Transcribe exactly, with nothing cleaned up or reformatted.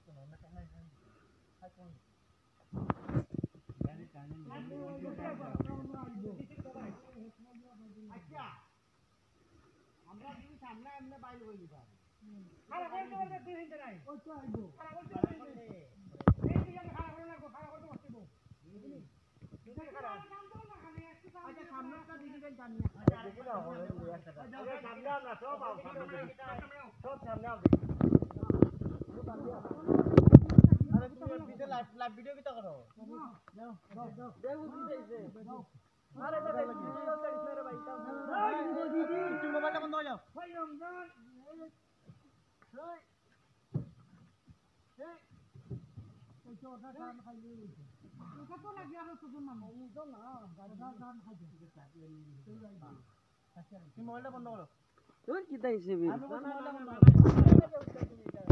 আমরা যদি সামনে এমনি বাইরে বই দিবা খারাপ করে তো বলতে দুই হিন্দে নাই ওই তো আইবো খারাপ করতে বলতে এই কি জানি খারাপ করে লাগবো খারাপ করতে বসতে বো বুঝলি দুজন খারাপ আচ্ছা সামনে একটা দিদি দেন জানি দেখি না হবে একটা আরে সামনে আমরা সব আও সামনে সব সামনে আও আরে তুমি ভিডিও লাইভ লাইভ ভিডিও কি তা করো যাও যাও যাও দেখো কি দিছে আরে আরে ভিডিও করিস না রে ভাই এই দিদি তুমি মোবাইলটা বন্ধ হয়ে যাও ভাই রমজান এই এই তো ওটা কাম খাইলে হইছে ওটা তো লাগি আর তো না আমি তো না গাড়ি গান খাইছে তুমি মোবাইলটা বন্ধ করো তোর কি তাইছে বি আমি মোবাইলটা বন্ধ